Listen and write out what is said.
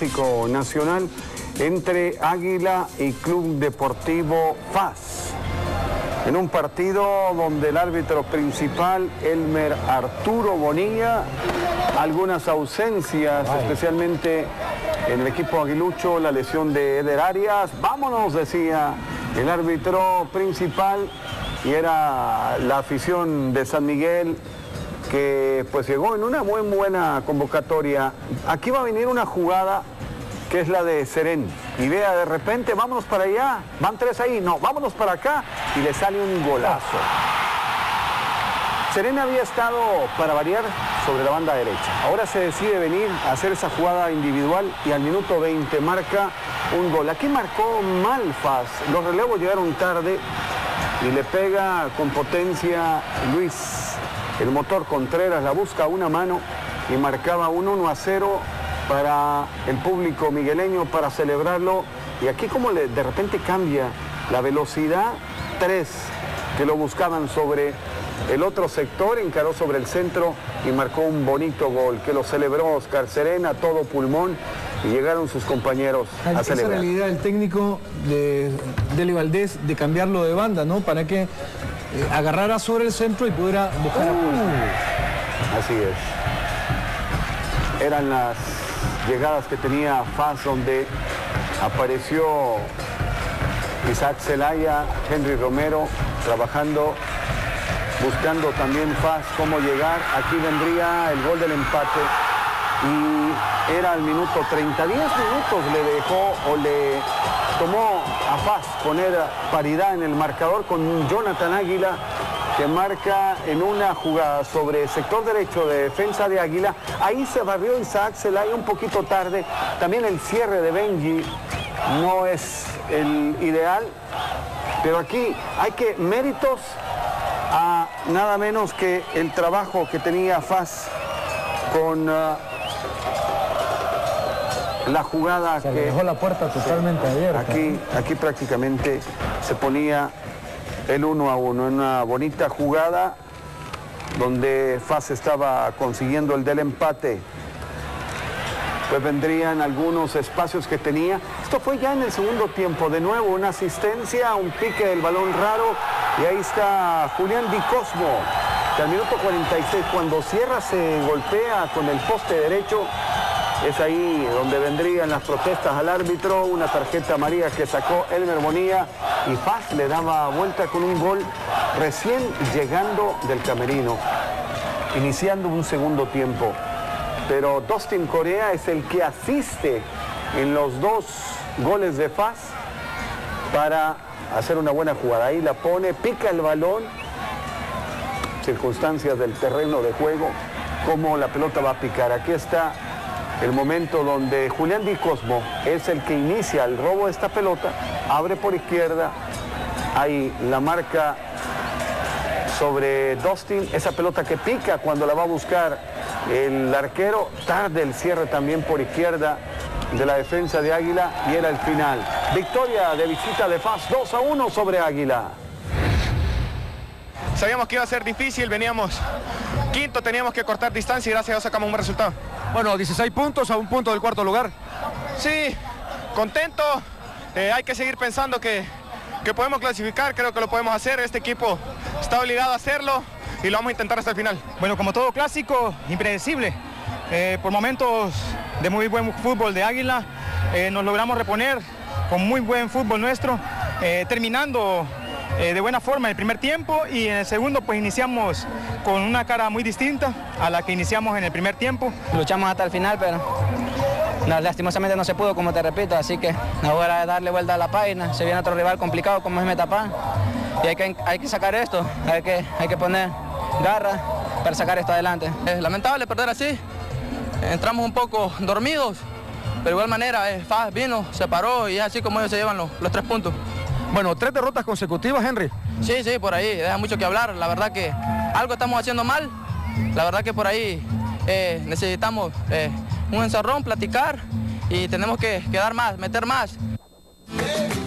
Clásico Nacional entre Águila y Club Deportivo FAS. En un partido donde el árbitro principal, Elmer Arturo Bonilla, algunas ausencias, especialmente en el equipo aguilucho, la lesión de Eder Arias. Vámonos, decía el árbitro principal, y era la afición de San Miguel que pues llegó en una muy buena convocatoria. Aquí va a venir una jugada que es la de Serén, y vea, de repente, vámonos para allá, van tres ahí, no, vámonos para acá, y le sale un golazo. Serén había estado, para variar, sobre la banda derecha. Ahora se decide venir a hacer esa jugada individual y al minuto 20 marca un gol. Aquí marcó mal FAS, los relevos llegaron tarde y le pega con potencia Luis. El motor Contreras la busca a una mano y marcaba un 1-0 para el público migueleño para celebrarlo. Y aquí como de repente cambia la velocidad, 3 que lo buscaban sobre el otro sector, encaró sobre el centro y marcó un bonito gol que lo celebró Oscar Serén a todo pulmón, y llegaron sus compañeros a celebrar. Esa era la idea del técnico de Dele Valdés, de cambiarlo de banda, ¿no? Para que agarrara sobre el centro y pudiera buscar a Así es. Eran las llegadas que tenía FAS, donde apareció Isaac Zelaya, Henry Romero, trabajando, buscando también FAS cómo llegar. Aquí vendría el gol del empate y era al minuto 30. 10 minutos le dejó o le tomó a FAS poner paridad en el marcador con Jonathan Águila, que marca en una jugada sobre sector derecho de defensa de Águila. Ahí se barrió Isaac Zelaya un poquito tarde. También el cierre de Benji no es el ideal, pero aquí hay que méritos a nada menos que el trabajo que tenía FAS con la jugada se que dejó la puerta totalmente abierta. Aquí prácticamente se ponía el 1-1 en una bonita jugada donde FAS estaba consiguiendo el del empate. Pues vendrían algunos espacios que tenía. Esto fue ya en el segundo tiempo. De nuevo una asistencia, un pique del balón raro, y ahí está Julián Di Cosmo, que al minuto 46, cuando cierra, se golpea con el poste derecho. Es ahí donde vendrían las protestas al árbitro, una tarjeta amarilla que sacó Elmer Bonilla, y FAS le daba vuelta con un gol recién llegando del camerino, iniciando un segundo tiempo. Pero Dustin Corea es el que asiste en los 2 goles de FAS para hacer una buena jugada. Ahí la pone, pica el balón, circunstancias del terreno de juego, cómo la pelota va a picar. Aquí está el momento donde Julián Di Cosmo es el que inicia el robo de esta pelota, abre por izquierda, ahí la marca sobre Dustin, esa pelota que pica cuando la va a buscar el arquero, tarde el cierre también por izquierda de la defensa de Águila, y era el final. Victoria de visita de FAS, 2-1 sobre Águila. Sabíamos que iba a ser difícil, veníamos quinto, teníamos que cortar distancia y gracias a Dios sacamos un buen resultado. Bueno, 16 puntos a un punto del cuarto lugar. Sí, contento, hay que seguir pensando que podemos clasificar, creo que lo podemos hacer, este equipo está obligado a hacerlo y lo vamos a intentar hasta el final. Bueno, como todo clásico, impredecible. Por momentos de muy buen fútbol de Águila, nos logramos reponer con muy buen fútbol nuestro, terminando de buena forma el primer tiempo, y en el segundo pues iniciamos con una cara muy distinta a la que iniciamos en el primer tiempo. Luchamos hasta el final, pero lastimosamente no se pudo, como te repito, así que ahora es darle vuelta a la página. Se viene otro rival complicado como es Metapán, y hay que sacar esto, hay que poner garra para sacar esto adelante. Es lamentable perder así, entramos un poco dormidos, pero de igual manera FAS vino, se paró y es así como ellos se llevan los 3 puntos. Bueno, 3 derrotas consecutivas, Henry. Sí, por ahí, deja mucho que hablar. La verdad que algo estamos haciendo mal. La verdad que por ahí necesitamos un encerrón, platicar, y tenemos que dar más, meter más.